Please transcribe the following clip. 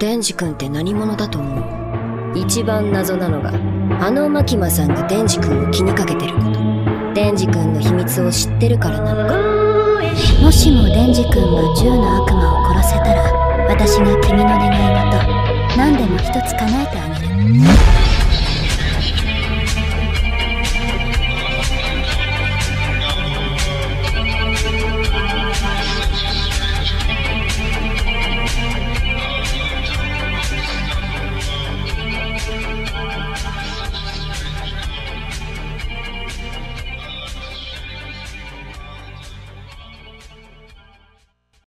デンジ君って何者だと思う？一番謎なのが、あのマキマさんがデンジ君を気にかけてること。デンジ君の秘密を知ってるからなのか。 もしもデンジ君が10の悪魔を殺せたら、私が君の願い事何でも一つ叶えてあげる。